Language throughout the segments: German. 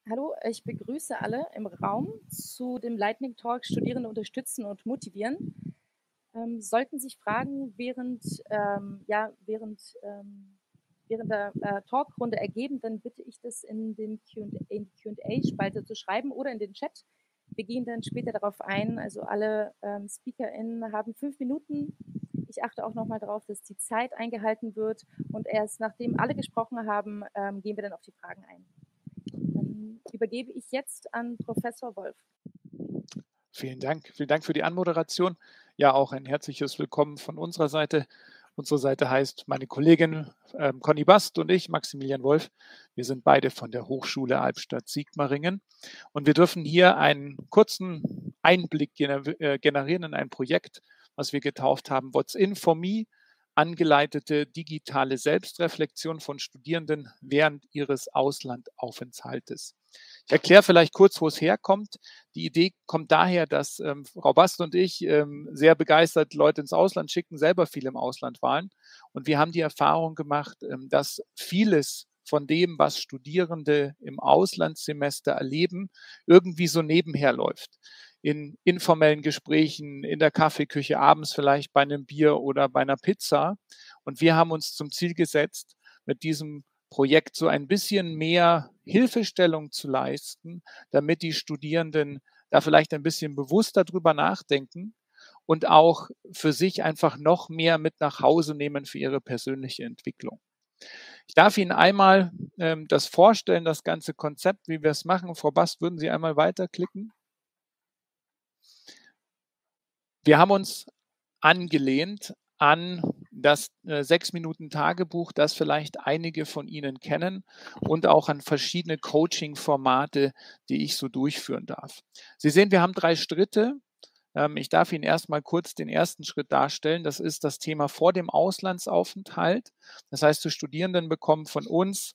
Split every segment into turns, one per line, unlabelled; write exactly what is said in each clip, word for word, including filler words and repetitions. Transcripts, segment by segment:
Hallo, ich begrüße alle im Raum zu dem Lightning Talk Studierende unterstützen und motivieren. Ähm, sollten sich Fragen während, ähm, ja, während, ähm, während der äh, Talkrunde ergeben, dann bitte ich das in, den Q und A, in die Q und A-Spalte zu schreiben oder in den Chat. Wir gehen dann später darauf ein. Also alle ähm, SpeakerInnen haben fünf Minuten. Ich achte auch nochmal darauf, dass die Zeit eingehalten wird. Und erst nachdem alle gesprochen haben, ähm, gehen wir dann auf die Fragen ein. Dann übergebe ich jetzt an Professor Wolf.
Vielen Dank. Vielen Dank für die Anmoderation. Ja, auch ein herzliches Willkommen von unserer Seite. Unsere Seite heißt meine Kollegin ähm, Conny Bast und ich, Maximilian Wolf. Wir sind beide von der Hochschule Albstadt-Sigmaringen und wir dürfen hier einen kurzen Einblick gener äh, generieren in ein Projekt, was wir getauft haben, What's in for me, angeleitete digitale Selbstreflexion von Studierenden während ihres Auslandaufenthaltes. Ich erkläre vielleicht kurz, wo es herkommt. Die Idee kommt daher, dass ähm, Frau Bast und ich ähm, sehr begeistert Leute ins Ausland schicken, selber viel im Ausland waren. Und wir haben die Erfahrung gemacht, ähm, dass vieles von dem, was Studierende im Auslandssemester erleben, irgendwie so nebenher läuft. In informellen Gesprächen, in der Kaffeeküche, abends vielleicht bei einem Bier oder bei einer Pizza. Und wir haben uns zum Ziel gesetzt, mit diesem Projekt so ein bisschen mehr Hilfestellung zu leisten, damit die Studierenden da vielleicht ein bisschen bewusster drüber nachdenken und auch für sich einfach noch mehr mit nach Hause nehmen für ihre persönliche Entwicklung. Ich darf Ihnen einmal ähm, das vorstellen, das ganze Konzept, wie wir es machen. Frau Bast, würden Sie einmal weiterklicken? Wir haben uns angelehnt an das äh, Sechs-Minuten-Tagebuch, das vielleicht einige von Ihnen kennen und auch an verschiedene Coaching-Formate, die ich so durchführen darf. Sie sehen, wir haben drei Schritte. Ähm, ich darf Ihnen erstmal kurz den ersten Schritt darstellen. Das ist das Thema vor dem Auslandsaufenthalt. Das heißt, die Studierenden bekommen von uns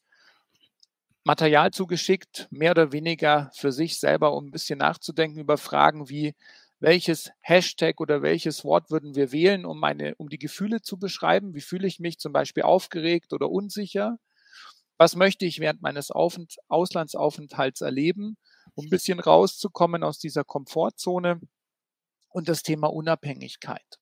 Material zugeschickt, mehr oder weniger für sich selber, um ein bisschen nachzudenken über Fragen wie, welches Hashtag oder welches Wort würden wir wählen, um meine, um die Gefühle zu beschreiben? Wie fühle ich mich zum Beispiel aufgeregt oder unsicher? Was möchte ich während meines Aufent Auslandsaufenthalts erleben, um ein bisschen rauszukommen aus dieser Komfortzone? Und das Thema Unabhängigkeit.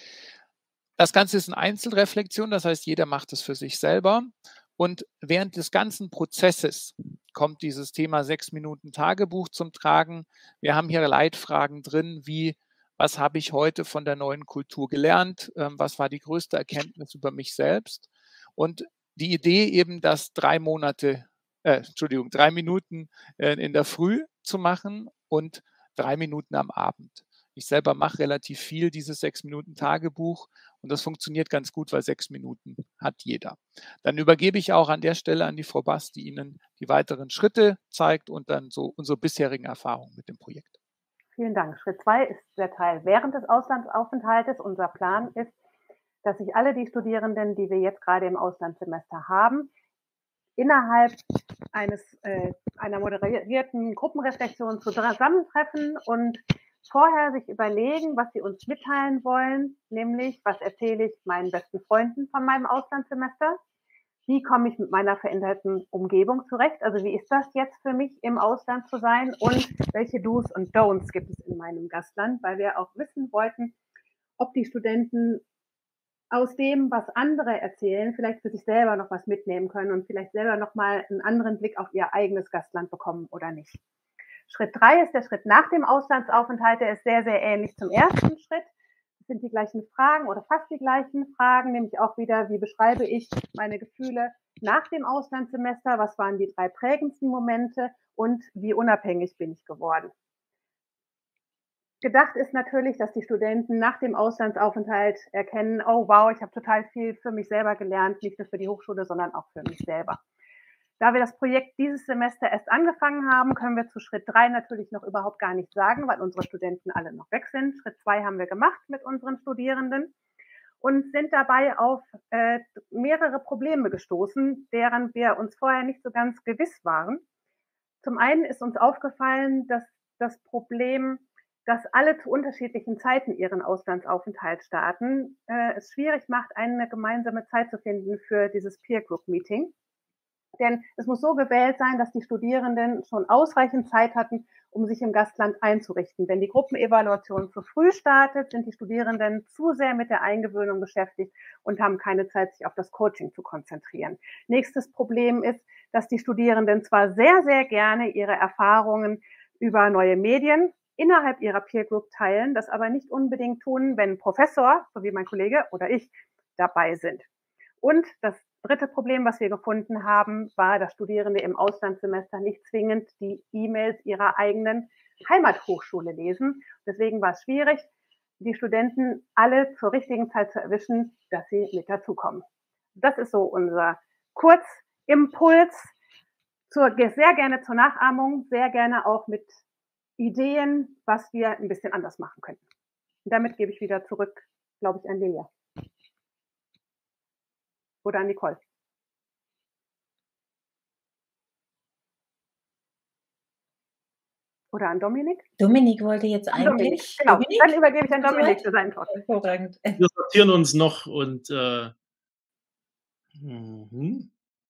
Das Ganze ist eine Einzelreflexion, das heißt, jeder macht es für sich selber. Und während des ganzen Prozesses kommt dieses Thema sechs Minuten Tagebuch zum Tragen. Wir haben hier Leitfragen drin, wie, was habe ich heute von der neuen Kultur gelernt? Ähm, was war die größte Erkenntnis über mich selbst? Und die Idee eben, das drei Monate, äh, Entschuldigung, drei Minuten äh, in der Früh zu machen und drei Minuten am Abend. Ich selber mache relativ viel dieses sechs Minuten Tagebuch und das funktioniert ganz gut, weil sechs Minuten hat jeder. Dann übergebe ich auch an der Stelle an die Frau Bast, die Ihnen die weiteren Schritte zeigt und dann so unsere bisherigen Erfahrungen mit dem Projekt.
Vielen Dank. Schritt zwei ist der Teil während des Auslandsaufenthaltes. Unser Plan ist, dass sich alle die Studierenden, die wir jetzt gerade im Auslandssemester haben, innerhalb eines, äh, einer moderierten Gruppenreflexion zusammentreffen und vorher sich überlegen, was sie uns mitteilen wollen, nämlich, was erzähle ich meinen besten Freunden von meinem Auslandssemester? Wie komme ich mit meiner veränderten Umgebung zurecht? Also wie ist das jetzt für mich, im Ausland zu sein? Und welche Do's und Don'ts gibt es in meinem Gastland? Weil wir auch wissen wollten, ob die Studenten aus dem, was andere erzählen, vielleicht für sich selber noch was mitnehmen können und vielleicht selber noch mal einen anderen Blick auf ihr eigenes Gastland bekommen oder nicht. Schritt drei ist der Schritt nach dem Auslandsaufenthalt. Der ist sehr, sehr ähnlich zum ersten Schritt. Das sind die gleichen Fragen oder fast die gleichen Fragen, nämlich auch wieder, wie beschreibe ich meine Gefühle nach dem Auslandssemester? Was waren die drei prägendsten Momente und wie unabhängig bin ich geworden? Gedacht ist natürlich, dass die Studenten nach dem Auslandsaufenthalt erkennen, oh wow, ich habe total viel für mich selber gelernt, nicht nur für die Hochschule, sondern auch für mich selber. Da wir das Projekt dieses Semester erst angefangen haben, können wir zu Schritt drei natürlich noch überhaupt gar nichts sagen, weil unsere Studenten alle noch weg sind. Schritt zwei haben wir gemacht mit unseren Studierenden und sind dabei auf äh, mehrere Probleme gestoßen, deren wir uns vorher nicht so ganz gewiss waren. Zum einen ist uns aufgefallen, dass das Problem, dass alle zu unterschiedlichen Zeiten ihren Auslandsaufenthalt starten, äh, es schwierig macht, eine gemeinsame Zeit zu finden für dieses Peer Group Meeting. Denn es muss so gewählt sein, dass die Studierenden schon ausreichend Zeit hatten, um sich im Gastland einzurichten. Wenn die Gruppenevaluation zu früh startet, sind die Studierenden zu sehr mit der Eingewöhnung beschäftigt und haben keine Zeit, sich auf das Coaching zu konzentrieren. Nächstes Problem ist, dass die Studierenden zwar sehr, sehr gerne ihre Erfahrungen über neue Medien innerhalb ihrer Peer Group teilen, das aber nicht unbedingt tun, wenn ein Professor, so wie mein Kollege oder ich, dabei sind. Und das dritte Problem, was wir gefunden haben, war, dass Studierende im Auslandssemester nicht zwingend die E-Mails ihrer eigenen Heimathochschule lesen. Deswegen war es schwierig, die Studenten alle zur richtigen Zeit zu erwischen, dass sie mit dazukommen. Das ist so unser Kurzimpuls, zur, sehr gerne zur Nachahmung, sehr gerne auch mit Ideen, was wir ein bisschen anders machen könnten. Und damit gebe ich wieder zurück, glaube ich, an Lilia. Oder an Nicole. Oder an Dominik?
Dominik wollte jetzt
An
eigentlich.
Dominik, genau.
Dominik?
Dann übergebe ich an Dominik für seinen Talk.
Hervorragend.
Wir sortieren uns noch und äh, mhm.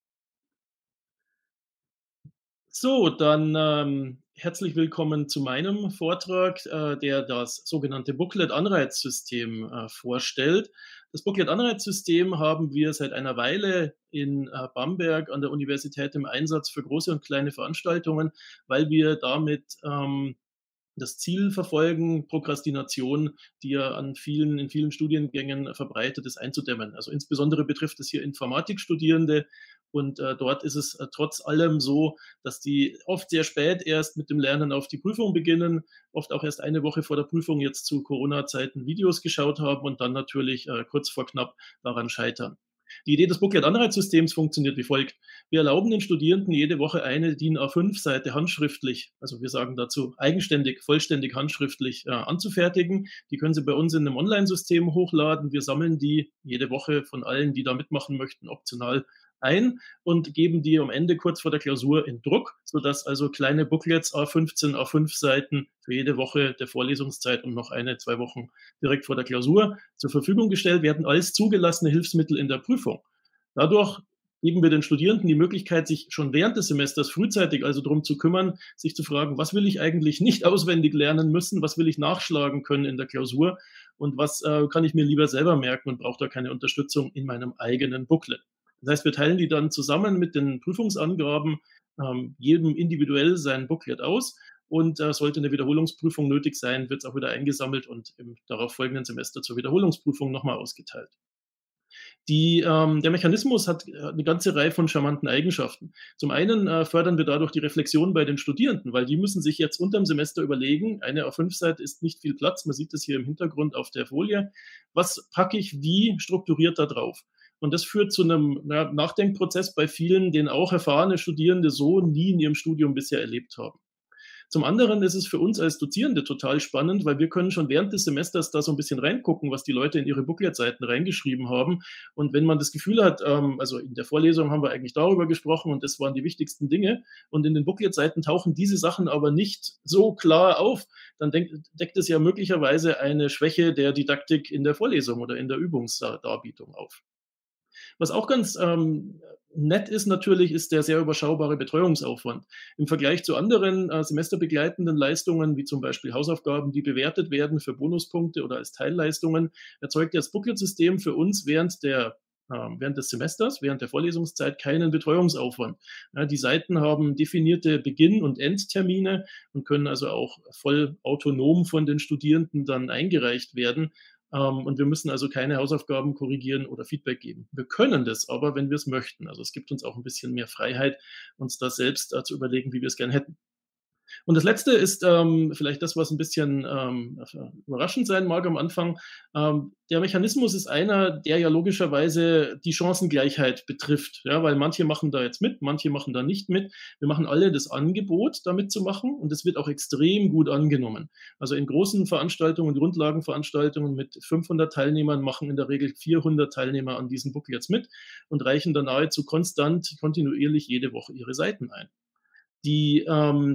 So, dann ähm, herzlich willkommen zu meinem Vortrag, äh, der das sogenannte Booklet-Anreizsystem äh, vorstellt. Das Booklet-Anreizsystem haben wir seit einer Weile in äh, Bamberg an der Universität im Einsatz für große und kleine Veranstaltungen, weil wir damit ähm, das Ziel verfolgen, Prokrastination, die ja an vielen, in vielen Studiengängen verbreitet ist, einzudämmen. Also insbesondere betrifft es hier Informatikstudierende. Und äh, dort ist es äh, trotz allem so, dass die oft sehr spät erst mit dem Lernen auf die Prüfung beginnen, oft auch erst eine Woche vor der Prüfung jetzt zu Corona-Zeiten Videos geschaut haben und dann natürlich äh, kurz vor knapp daran scheitern. Die Idee des Booklet-Anreizsystems funktioniert wie folgt. Wir erlauben den Studierenden jede Woche eine D I N A fünf Seite handschriftlich, also wir sagen dazu eigenständig, vollständig handschriftlich äh, anzufertigen. Die können Sie bei uns in einem Online-System hochladen. Wir sammeln die jede Woche von allen, die da mitmachen möchten, optional ein und geben die am Ende kurz vor der Klausur in Druck, sodass also kleine Booklets A fünfzehn, A fünf Seiten für jede Woche der Vorlesungszeit und noch eine, zwei Wochen direkt vor der Klausur zur Verfügung gestellt werden als zugelassene Hilfsmittel in der Prüfung. Dadurch geben wir den Studierenden die Möglichkeit, sich schon während des Semesters frühzeitig also darum zu kümmern, sich zu fragen, was will ich eigentlich nicht auswendig lernen müssen, was will ich nachschlagen können in der Klausur und was äh, kann ich mir lieber selber merken und brauche da keine Unterstützung in meinem eigenen Booklet. Das heißt, wir teilen die dann zusammen mit den Prüfungsangaben ähm, jedem individuell sein Booklet aus und äh, sollte eine Wiederholungsprüfung nötig sein, wird es auch wieder eingesammelt und im darauf folgenden Semester zur Wiederholungsprüfung nochmal ausgeteilt. Die, ähm, der Mechanismus hat eine ganze Reihe von charmanten Eigenschaften. Zum einen äh, fördern wir dadurch die Reflexion bei den Studierenden, weil die müssen sich jetzt unterm Semester überlegen, eine A fünf Seite ist nicht viel Platz, man sieht das hier im Hintergrund auf der Folie, was packe ich wie strukturiert da drauf? Und das führt zu einem na, Nachdenkprozess bei vielen, den auch erfahrene Studierende so nie in ihrem Studium bisher erlebt haben. Zum anderen ist es für uns als Dozierende total spannend, weil wir können schon während des Semesters da so ein bisschen reingucken, was die Leute in ihre Booklet-Seiten reingeschrieben haben. Und wenn man das Gefühl hat, ähm, also in der Vorlesung haben wir eigentlich darüber gesprochen und das waren die wichtigsten Dinge und in den Booklet-Seiten tauchen diese Sachen aber nicht so klar auf, dann denk, deckt es ja möglicherweise eine Schwäche der Didaktik in der Vorlesung oder in der Übungsdarbietung auf. Was auch ganz ähm, nett ist natürlich, ist der sehr überschaubare Betreuungsaufwand. Im Vergleich zu anderen äh, semesterbegleitenden Leistungen, wie zum Beispiel Hausaufgaben, die bewertet werden für Bonuspunkte oder als Teilleistungen, erzeugt das Booklet-System für uns während der während des Semesters, während der Vorlesungszeit keinen Betreuungsaufwand. Ja, die Seiten haben definierte Beginn- und Endtermine und können also auch voll autonom von den Studierenden dann eingereicht werden. Um, und wir müssen also keine Hausaufgaben korrigieren oder Feedback geben. Wir können das aber, wenn wir es möchten. Also es gibt uns auch ein bisschen mehr Freiheit, uns das selbst äh, zu überlegen, wie wir es gern hätten. Und das Letzte ist ähm, vielleicht das, was ein bisschen ähm, überraschend sein mag am Anfang. Ähm, der Mechanismus ist einer, der ja logischerweise die Chancengleichheit betrifft, ja, weil manche machen da jetzt mit, manche machen da nicht mit. Wir machen alle das Angebot, da mitzumachen und es wird auch extrem gut angenommen. Also in großen Veranstaltungen, Grundlagenveranstaltungen mit fünfhundert Teilnehmern machen in der Regel vierhundert Teilnehmer an diesen Booklets mit und reichen dann nahezu konstant, kontinuierlich jede Woche ihre Seiten ein. Die ähm,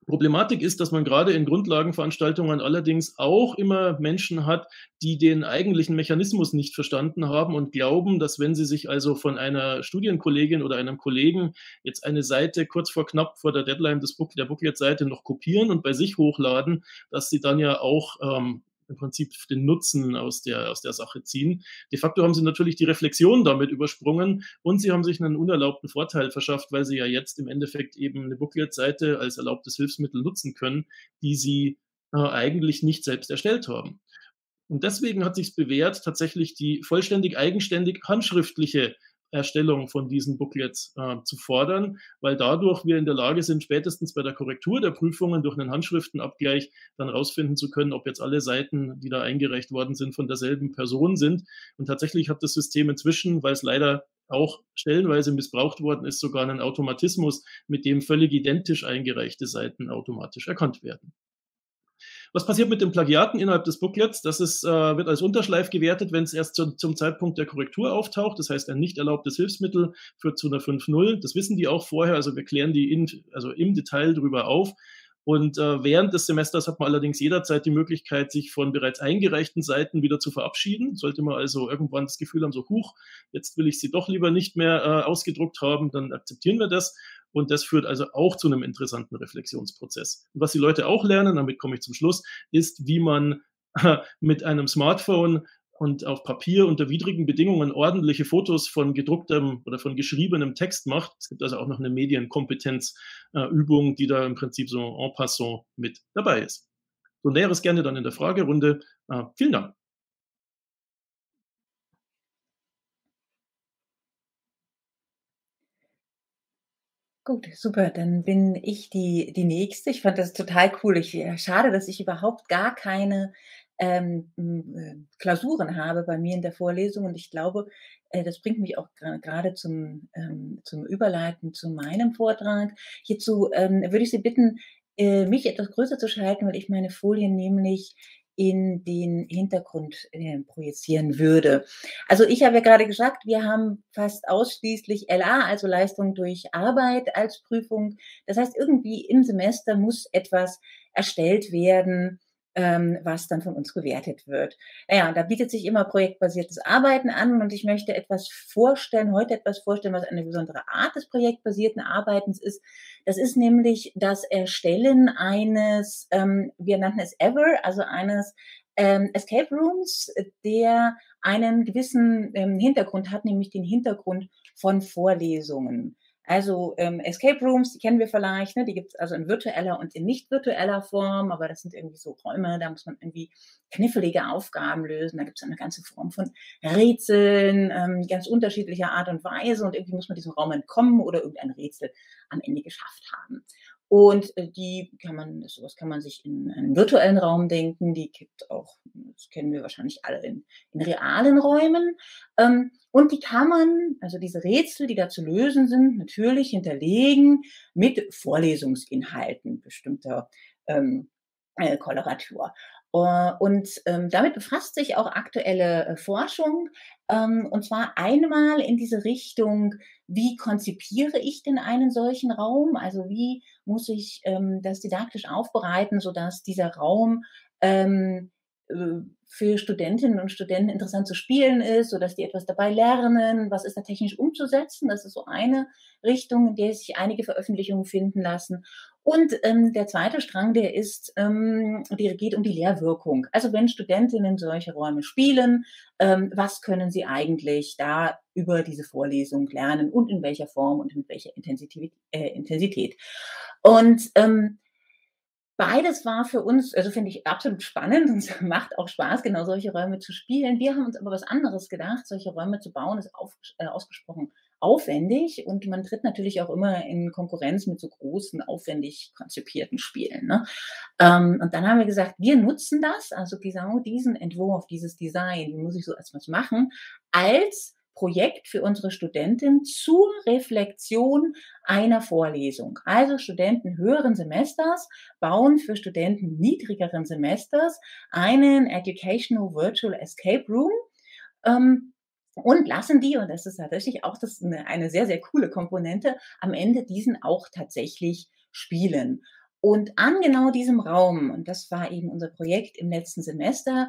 Problematik ist, dass man gerade in Grundlagenveranstaltungen allerdings auch immer Menschen hat, die den eigentlichen Mechanismus nicht verstanden haben und glauben, dass wenn sie sich also von einer Studienkollegin oder einem Kollegen jetzt eine Seite kurz vor knapp vor der Deadline des Book der Booklet-Seite noch kopieren und bei sich hochladen, dass sie dann ja auch ähm, im Prinzip den Nutzen aus der, aus der Sache ziehen. De facto haben sie natürlich die Reflexion damit übersprungen und sie haben sich einen unerlaubten Vorteil verschafft, weil sie ja jetzt im Endeffekt eben eine Booklet-Seite als erlaubtes Hilfsmittel nutzen können, die sie äh, eigentlich nicht selbst erstellt haben. Und deswegen hat sich bewährt, tatsächlich die vollständig eigenständig handschriftliche Erstellung von diesen Booklets äh, zu fordern, weil dadurch wir in der Lage sind, spätestens bei der Korrektur der Prüfungen durch einen Handschriftenabgleich dann rausfinden zu können, ob jetzt alle Seiten, die da eingereicht worden sind, von derselben Person sind. Und tatsächlich hat das System inzwischen, weil es leider auch stellenweise missbraucht worden ist, sogar einen Automatismus, mit dem völlig identisch eingereichte Seiten automatisch erkannt werden. Was passiert mit den Plagiaten innerhalb des Booklets? Das ist, äh, wird als Unterschleif gewertet, wenn es erst zu, zum Zeitpunkt der Korrektur auftaucht. Das heißt, ein nicht erlaubtes Hilfsmittel führt zu einer fünf null. Das wissen die auch vorher, also wir klären die in, also im Detail darüber auf. Und äh, während des Semesters hat man allerdings jederzeit die Möglichkeit, sich von bereits eingereichten Seiten wieder zu verabschieden. Sollte man also irgendwann das Gefühl haben, so huch, jetzt will ich sie doch lieber nicht mehr äh, ausgedruckt haben, dann akzeptieren wir das. Und das führt also auch zu einem interessanten Reflexionsprozess. Und was die Leute auch lernen, damit komme ich zum Schluss, ist, wie man äh, mit einem Smartphone und auf Papier unter widrigen Bedingungen ordentliche Fotos von gedrucktem oder von geschriebenem Text macht. Es gibt also auch noch eine Medienkompetenzübung, äh, die da im Prinzip so en passant mit dabei ist. So Näheres gerne dann in der Fragerunde. Äh, vielen Dank.
Gut, super, dann bin ich die die Nächste. Ich fand das total cool. Ich äh, schade, dass ich überhaupt gar keine, ähm, hm, äh, Klausuren habe bei mir in der Vorlesung und ich glaube, äh, das bringt mich auch gra grade zum ähm, zum Überleiten zu meinem Vortrag. Hierzu, ähm, würde ich Sie bitten, äh, mich etwas größer zu schalten, weil ich meine Folien nämlich in den Hintergrund, äh, projizieren würde. Also, ich habe ja grade gesagt, wir haben fast ausschließlich L A, also Leistung durch Arbeit als Prüfung. Das heißt, irgendwie im Semester muss etwas erstellt werden, ähm, was dann von uns gewertet wird. Na ja, da bietet sich immer projektbasiertes Arbeiten an und ich möchte etwas vorstellen heute etwas vorstellen, was eine besondere Art des projektbasierten Arbeitens ist. Das ist nämlich das Erstellen eines, ähm, wir nannten es Ever, also eines, ähm, Escape Rooms, der einen gewissen, ähm, Hintergrund hat, nämlich den Hintergrund von Vorlesungen. Also, ähm, Escape Rooms, die kennen wir vielleicht, ne? Die gibt's also in virtueller und in nicht virtueller Form, aber das sind irgendwie so Räume, da muss man irgendwie knifflige Aufgaben lösen. Da gibt's eine ganze Form von Rätseln, ähm, ganz unterschiedlicher Art und Weise und irgendwie muss man diesem Raum entkommen oder irgendein Rätsel am Ende geschafft haben. Und, äh, die kann man so was kann man sich in einem virtuellen Raum denken, die gibt auch das kennen wir wahrscheinlich alle in in realen Räumen. Ähm, und die kann man also diese Rätsel, die da zu lösen sind, natürlich hinterlegen mit Vorlesungsinhalten bestimmter, ähm, äh, Koloratur. Äh, und, ähm, damit befasst sich auch aktuelle, äh, Forschung, ähm, und zwar einmal in diese Richtung: Wie konzipiere ich denn einen solchen Raum? Also, wie muss ich, ähm, das didaktisch aufbereiten, sodass dieser Raum, ähm, äh, für Studentinnen und Studenten interessant zu spielen ist, sodass die etwas dabei lernen? Was ist da technisch umzusetzen? Das ist so eine Richtung, in der sich einige Veröffentlichungen finden lassen. Und, ähm, der zweite Strang, der ist, ähm der geht um die Lehrwirkung. Also, wenn Studentinnen solche Räume spielen, ähm, was können sie eigentlich da über diese Vorlesung lernen und in welcher Form und mit welcher Intensitivit äh, Intensität? Und, ähm, beides war für uns also, finde ich absolut spannend und es macht auch Spaß, genau solche Räume zu spielen. Wir haben uns aber was anderes gedacht. Solche Räume zu bauen ist aufgesch äh, ausgesprochen aufwendig und man tritt natürlich auch immer in Konkurrenz mit so großen, aufwendig konzipierten Spielen, ne? Ähm, und dann haben wir gesagt, wir nutzen das, also genau diesen Entwurf, dieses Design, wie muss ich so etwas machen, als Projekt für unsere Studentin zur Reflexion einer Vorlesung. Also, Studenten höheren Semesters bauen für Studenten niedrigeren Semesters einen Educational Virtual Escape Room, ähm, und lassen die und das ist tatsächlich auch das 'ne eine sehr, sehr coole Komponente, am Ende diesen auch tatsächlich spielen. Und an genau diesem Raum, und das war eben unser Projekt im letzten Semester,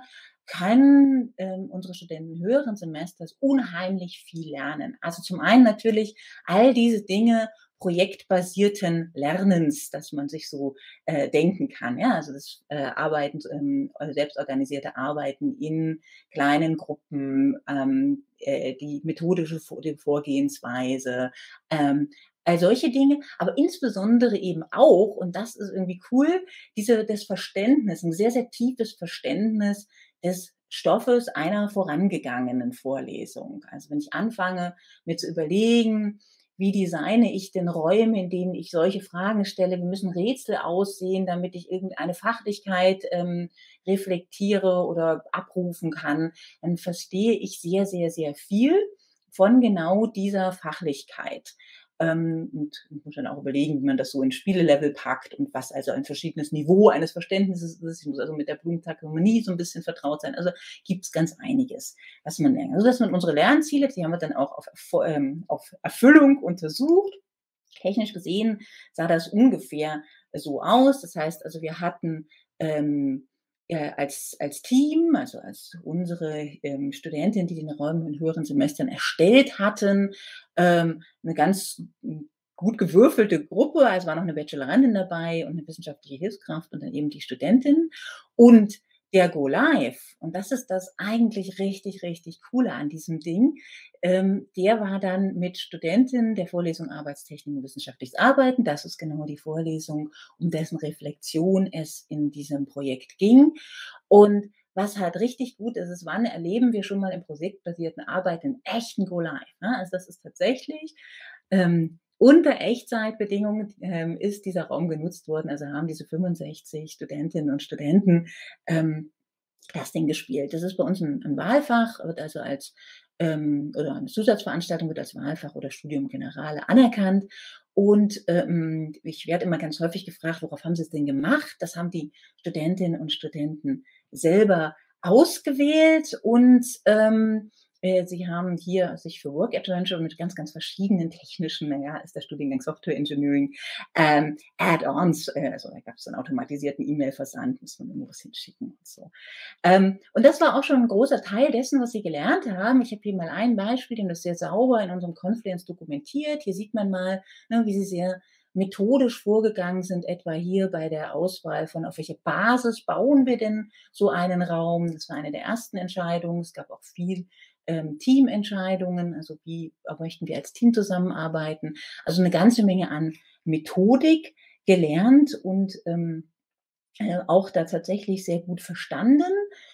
können ähm, unsere Studenten höheren Semesters unheimlich viel lernen. Also zum einen natürlich all diese Dinge projektbasierten Lernens, dass man sich so äh, denken kann. Ja, also das äh, Arbeiten, ähm, selbstorganisierte Arbeiten in kleinen Gruppen, ähm, äh, die methodische Vor die Vorgehensweise, ähm, all solche Dinge, aber insbesondere eben auch, und das ist irgendwie cool, diese, das Verständnis, ein sehr, sehr tiefes Verständnis des Stoffes einer vorangegangenen Vorlesung. Also wenn ich anfange, mir zu überlegen, wie designe ich denn Räume, in denen ich solche Fragen stelle, wie müssen Rätsel aussehen, damit ich irgendeine Fachlichkeit ähm, reflektiere oder abrufen kann, dann verstehe ich sehr, sehr, sehr viel von genau dieser Fachlichkeit. Ähm, und ich muss dann auch überlegen, wie man das so in Spielelevel packt und was also ein verschiedenes Niveau eines Verständnisses ist. Ich muss also mit der Blumen-Taxonomie so ein bisschen vertraut sein. Also gibt es ganz einiges, was man lernt. Also das sind unsere Lernziele, die haben wir dann auch auf, ähm, auf Erfüllung untersucht. Technisch gesehen sah das ungefähr so aus. Das heißt also, wir hatten ähm, äh, als, als Team, also als unsere ähm, Studentinnen, die den Raum in höheren Semestern erstellt hatten, ähm, eine ganz gut gewürfelte Gruppe. Also war noch eine Bachelorandin dabei und eine wissenschaftliche Hilfskraft und dann eben die Studentin. Und der Go Live, und das ist das eigentlich richtig, richtig Coole an diesem Ding, ähm, der war dann mit Studentinnen der Vorlesung Arbeitstechnik und wissenschaftliches Arbeiten. Das ist genau die Vorlesung, um dessen Reflexion es in diesem Projekt ging. Und was halt richtig gut ist, ist, wann erleben wir schon mal im projektbasierten Arbeiten einen echten Go Live. Ne? Also das ist tatsächlich ähm, unter Echtzeitbedingungen ähm, ist dieser Raum genutzt worden. Also haben diese fünfundsechzig Studentinnen und Studenten ähm, das Ding gespielt. Das ist bei uns ein, ein Wahlfach, wird also als ähm, oder eine Zusatzveranstaltung wird als Wahlfach oder Studium Generale anerkannt. Und ähm, ich werde immer ganz häufig gefragt, worauf haben Sie es denn gemacht? Das haben die Studentinnen und Studenten selber ausgewählt und ähm, Sie haben hier sich für Work Adventure mit ganz, ganz verschiedenen technischen, naja, ist der Studiengang Software Engineering, ähm, Add-ons, äh, also da gab es einen automatisierten E-Mail-Versand, muss man irgendwas hinschicken und so. Ähm, und das war auch schon ein großer Teil dessen, was Sie gelernt haben. Ich habe hier mal ein Beispiel, den das sehr sauber in unserem Confluence dokumentiert. Hier sieht man mal, ne, wie Sie sehr methodisch vorgegangen sind, etwa hier bei der Auswahl von, auf welche Basis bauen wir denn so einen Raum. Das war eine der ersten Entscheidungen. Es gab auch viel ähm, Teamentscheidungen, also wie möchten wir als Team zusammenarbeiten. Also eine ganze Menge an Methodik gelernt und ähm, äh, auch da tatsächlich sehr gut verstanden.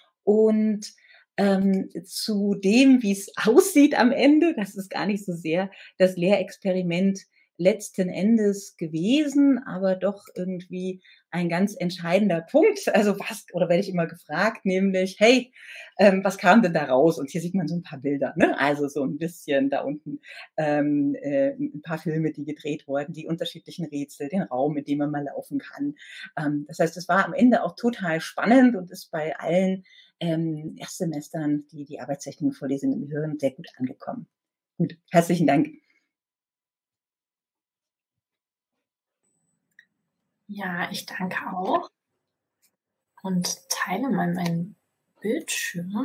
Und ähm, zu dem, wie es aussieht am Ende, das ist gar nicht so sehr das Lehrexperiment letzten Endes gewesen, aber doch irgendwie ein ganz entscheidender Punkt. Also was, oder werde ich immer gefragt, nämlich, hey, ähm, was kam denn da raus? Und hier sieht man so ein paar Bilder, ne? Also so ein bisschen da unten ähm, äh, ein paar Filme, die gedreht wurden, die unterschiedlichen Rätsel, den Raum, in dem man mal laufen kann. Ähm, das heißt, es war am Ende auch total spannend und ist bei allen ähm, Erstsemestern, die die Arbeitstechnik-Vorlesungen hören, sehr gut angekommen. Gut, herzlichen Dank.
Ja, ich danke auch und teile mal meinen Bildschirm.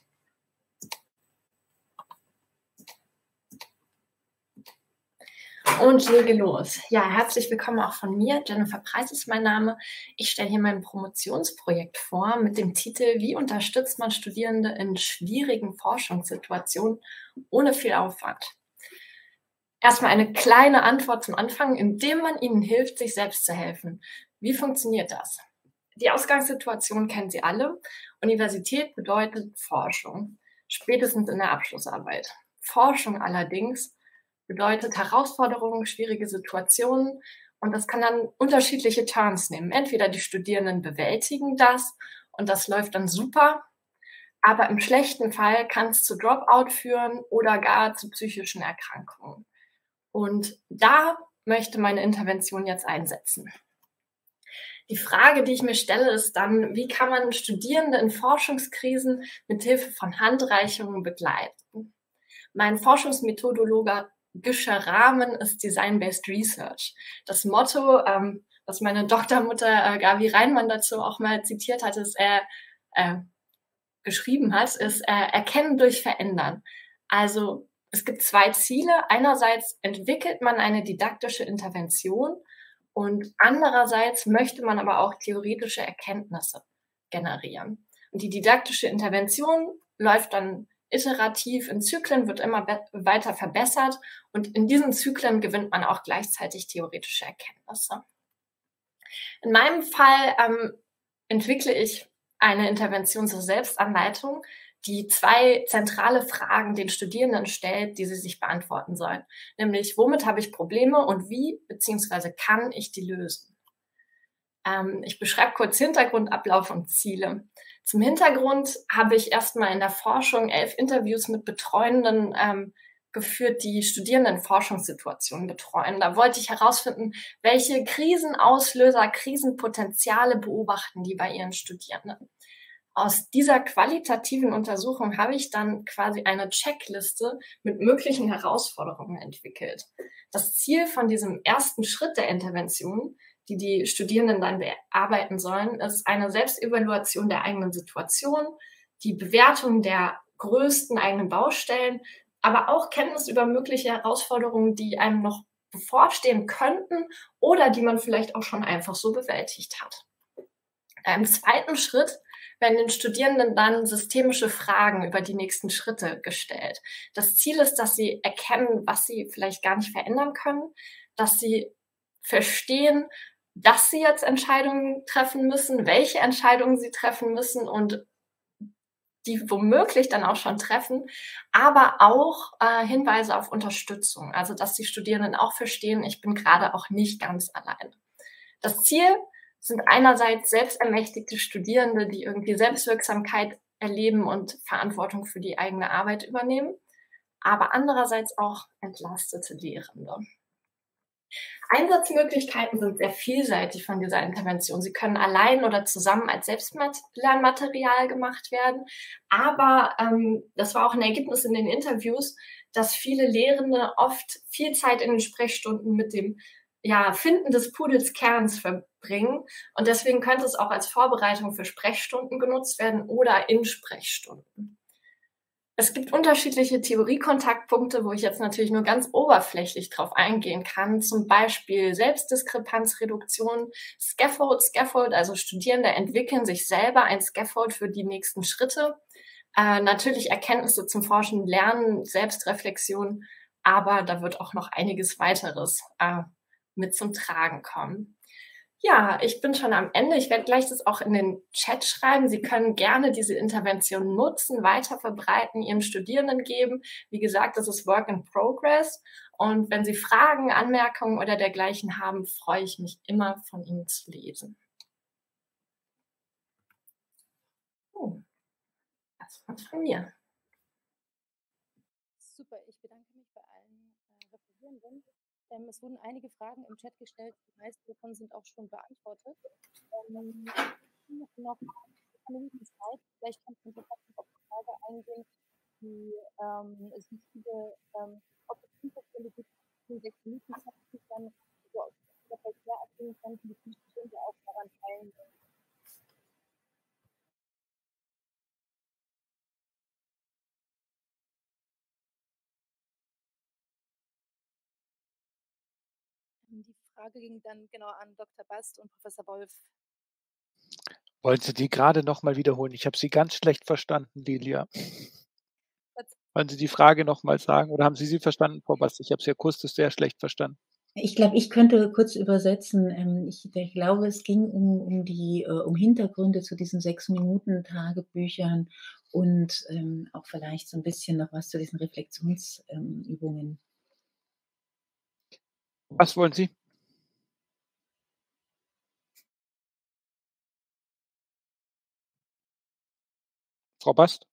Und lege los. Ja, herzlich willkommen auch von mir. Jennifer Preis ist mein Name. Ich stelle hier mein Promotionsprojekt vor mit dem Titel Wie unterstützt man Studierende in schwierigen Forschungssituationen ohne viel Aufwand? Erstmal eine kleine Antwort zum Anfang, indem man ihnen hilft, sich selbst zu helfen. Wie funktioniert das? Die Ausgangssituation kennen Sie alle. Universität bedeutet Forschung, spätestens in der Abschlussarbeit. Forschung allerdings bedeutet Herausforderungen, schwierige Situationen und das kann dann unterschiedliche Turns nehmen. Entweder die Studierenden bewältigen das und das läuft dann super, aber im schlechten Fall kann es zu Dropout führen oder gar zu psychischen Erkrankungen. Und da möchte meine Intervention jetzt einsetzen. Die Frage, die ich mir stelle, ist dann, wie kann man Studierende in Forschungskrisen mit Hilfe von Handreichungen begleiten? Mein forschungsmethodologischer Rahmen ist Design-Based Research. Das Motto ähm, was meine Doktormutter äh, Gabi Reinmann dazu auch mal zitiert hat, ist, äh, äh, geschrieben hat, ist äh, Erkennen durch Verändern. Also es gibt zwei Ziele. Einerseits entwickelt man eine didaktische Intervention und andererseits möchte man aber auch theoretische Erkenntnisse generieren. Und die didaktische Intervention läuft dann iterativ in Zyklen, wird immer weiter verbessert und in diesen Zyklen gewinnt man auch gleichzeitig theoretische Erkenntnisse. In meinem Fall ähm, entwickle ich eine Intervention zur Selbstanleitung, die zwei zentrale Fragen den Studierenden stellt, die sie sich beantworten sollen. Nämlich, womit habe ich Probleme und wie bzw. kann ich die lösen? Ähm, ich beschreibe kurz Hintergrund, Ablauf und Ziele. Zum Hintergrund habe ich erstmal in der Forschung elf Interviews mit Betreuenden ähm, geführt, die Studierendenforschungssituationen betreuen. Da wollte ich herausfinden, welche Krisenauslöser, Krisenpotenziale beobachten die bei ihren Studierenden. Aus dieser qualitativen Untersuchung habe ich dann quasi eine Checkliste mit möglichen Herausforderungen entwickelt. Das Ziel von diesem ersten Schritt der Intervention, die die Studierenden dann bearbeiten sollen, ist eine Selbstevaluation der eigenen Situation, die Bewertung der größten eigenen Baustellen, aber auch Kenntnis über mögliche Herausforderungen, die einem noch bevorstehen könnten oder die man vielleicht auch schon einfach so bewältigt hat. Im zweiten Schritt werden den Studierenden dann systemische Fragen über die nächsten Schritte gestellt. Das Ziel ist, dass sie erkennen, was sie vielleicht gar nicht verändern können, dass sie verstehen, dass sie jetzt Entscheidungen treffen müssen, welche Entscheidungen sie treffen müssen und die womöglich dann auch schon treffen, aber auch äh, Hinweise auf Unterstützung, also dass die Studierenden auch verstehen, ich bin gerade auch nicht ganz allein. Das Ziel sind einerseits selbstermächtigte Studierende, die irgendwie Selbstwirksamkeit erleben und Verantwortung für die eigene Arbeit übernehmen, aber andererseits auch entlastete Lehrende. Einsatzmöglichkeiten sind sehr vielseitig von dieser Intervention. Sie können allein oder zusammen als Selbstlernmaterial gemacht werden. Aber ähm, das war auch ein Ergebnis in den Interviews, dass viele Lehrende oft viel Zeit in den Sprechstunden mit dem ja, Finden des Pudels Kerns verbringen. Und deswegen könnte es auch als Vorbereitung für Sprechstunden genutzt werden oder in Sprechstunden. Es gibt unterschiedliche Theoriekontaktpunkte, wo ich jetzt natürlich nur ganz oberflächlich drauf eingehen kann. Zum Beispiel Selbstdiskrepanzreduktion, Scaffold, Scaffold, also Studierende entwickeln sich selber ein Scaffold für die nächsten Schritte. Äh, natürlich Erkenntnisse zum Forschen, Lernen, Selbstreflexion, aber da wird auch noch einiges weiteres äh, mit zum Tragen kommen. Ja, ich bin schon am Ende. Ich werde gleich das auch in den Chat schreiben. Sie können gerne diese Intervention nutzen, weiter verbreiten, Ihren Studierenden geben. Wie gesagt, das ist Work in Progress. Und wenn Sie Fragen, Anmerkungen oder dergleichen haben, freue ich mich immer, von Ihnen zu lesen. Oh, das war's von mir.
Super, ich bedanke mich bei allen äh, Referierenden. Ähm, es wurden einige Fragen im Chat gestellt, die meisten davon sind auch schon beantwortet. Ähm, noch eine Minute Zeit, vielleicht kann man auf die Frage eingehen, die ähm, es gibt viele, ähm, ob es Hintergründe gibt, die sechs Minuten Zeit dann so aus der Verkehr erzählen könnten, die Studierende auch daran teilnehmen. Die Frage ging dann genau an Doktor Bast und Professor Wolf.
Wollen Sie die gerade noch mal wiederholen? Ich habe Sie ganz schlecht verstanden, Lilia. Wollen Sie die Frage noch mal sagen oder haben Sie sie verstanden, Frau Bast? Ich habe Sie akustisch sehr schlecht verstanden.
Ich glaube, ich könnte kurz übersetzen. Ähm, ich ich glaube, es ging um um die äh, um Hintergründe zu diesen sechs Minuten Tagebüchern und, ähm, auch vielleicht so 'n bisschen noch was zu diesen Reflexions ähm, Übungen.
Was wollen Sie? Frau Bast?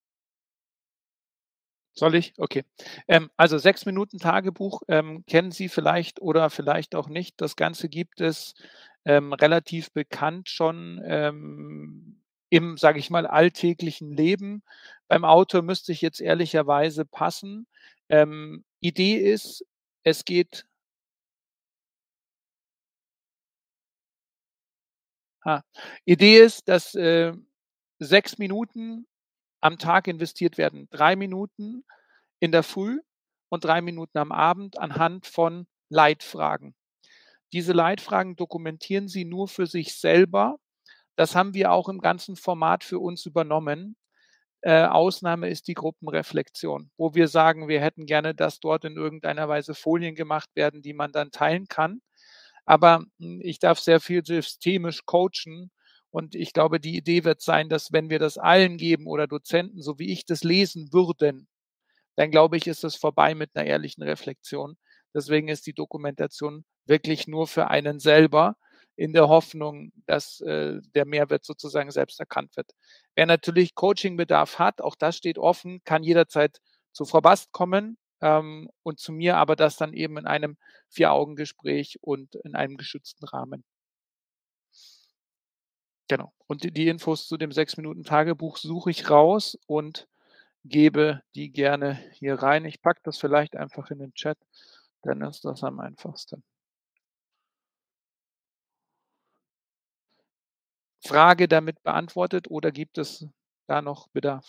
Soll ich? Okay. Ähm, also sechs Minuten Tagebuch, ähm, kennen Sie vielleicht oder vielleicht auch nicht. Das Ganze gibt es, ähm, relativ bekannt schon, ähm, im, sage ich mal, alltäglichen Leben. Beim Autor müsste ich jetzt ehrlicherweise passen. Ähm, Idee ist, es geht Ha. Idee ist, dass äh, sechs Minuten am Tag investiert werden. Drei Minuten in der Früh und drei Minuten am Abend anhand von Leitfragen. Diese Leitfragen dokumentieren Sie nur für sich selber. Das haben wir auch im ganzen Format für uns übernommen. Äh, Ausnahme ist die Gruppenreflexion, wo wir sagen, wir hätten gerne, dass dort in irgendeiner Weise Folien gemacht werden, die man dann teilen kann. Aber hm, ich darf sehr viel systemisch coachen und ich glaube, die Idee wird sein, dass wenn wir das allen geben oder Dozenten, so wie ich das lesen würden, dann glaube ich, ist es vorbei mit einer ehrlichen Reflexion. Deswegen ist die Dokumentation wirklich nur für einen selber in der Hoffnung, dass äh, der Mehrwert sozusagen selbst erkannt wird. Wer natürlich Coachingbedarf hat, auch das steht offen, kann jederzeit zu Frau Bast kommen ähm, und zu mir, aber das dann eben in einem Vier-Augen-Gespräch und in einem geschützten Rahmen. Genau. Und die, die Infos zu dem sechs-Minuten-Tagebuch suche ich raus und gebe die gerne hier rein. Ich packe das vielleicht einfach in den Chat, dann ist das am einfachsten. Frage damit beantwortet oder gibt es da noch Bedarf?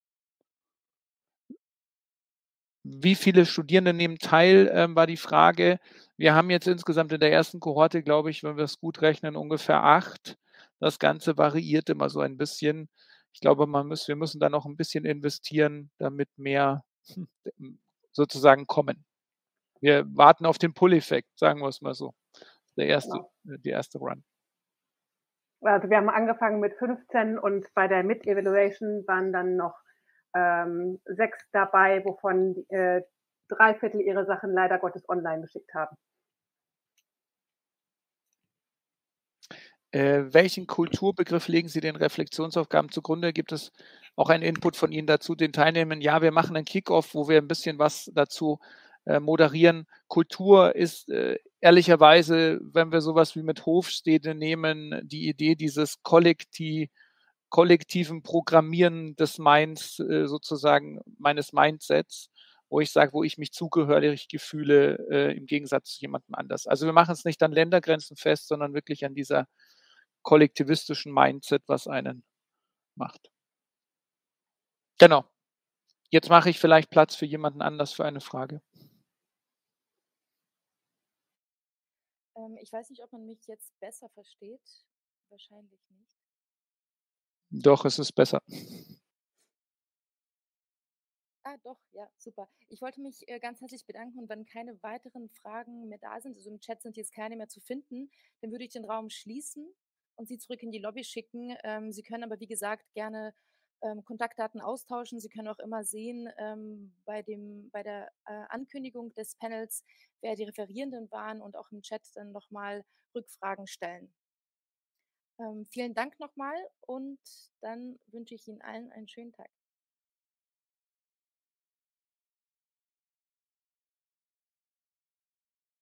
Wie viele Studierende nehmen teil, ähm, war die Frage. Wir haben jetzt insgesamt in der ersten Kohorte, glaube ich, wenn wir es gut rechnen, ungefähr acht. Das Ganze variiert immer so ein bisschen. Ich glaube, man muss, wir müssen da noch ein bisschen investieren, damit mehr sozusagen kommen. Wir warten auf den Pull-Effekt, sagen wir es mal so. Der erste,
Genau.
die erste Run.
Also wir haben angefangen mit fünfzehn und bei der Mid-Evaluation waren dann noch ähm, sechs dabei, wovon äh, drei Viertel ihre Sachen leider Gottes online geschickt haben.
Äh, welchen Kulturbegriff legen Sie den Reflexionsaufgaben zugrunde? Gibt es auch einen Input von Ihnen dazu, den Teilnehmern? Ja, wir machen einen Kickoff, wo wir ein bisschen was dazu äh, moderieren. Kultur ist äh, ehrlicherweise, wenn wir sowas wie mit Hofstede nehmen, die Idee dieses Kollektiv, kollektiven Programmieren des Minds, äh, sozusagen meines Mindsets, wo ich sage, wo ich mich zugehörig fühle, äh, im Gegensatz zu jemandem anders. Also wir machen es nicht an Ländergrenzen fest, sondern wirklich an dieser kollektivistischen Mindset, was einen macht. Genau. Jetzt mache ich vielleicht Platz für jemanden anders für eine Frage.
Ähm, ich weiß nicht, ob man mich jetzt besser versteht. Wahrscheinlich nicht.
Doch, es ist besser.
Ah, doch, ja, super. Ich wollte mich äh, ganz herzlich bedanken und wenn keine weiteren Fragen mehr da sind, also im Chat sind jetzt keine mehr zu finden, dann würde ich den Raum schließen und Sie zurück in die Lobby schicken. Ähm, Sie können aber, wie gesagt, gerne ähm, Kontaktdaten austauschen. Sie können auch immer sehen ähm, bei, dem, bei der äh, Ankündigung des Panels, wer die Referierenden waren und auch im Chat dann nochmal Rückfragen stellen. Ähm, vielen Dank nochmal und dann wünsche ich Ihnen allen einen schönen Tag.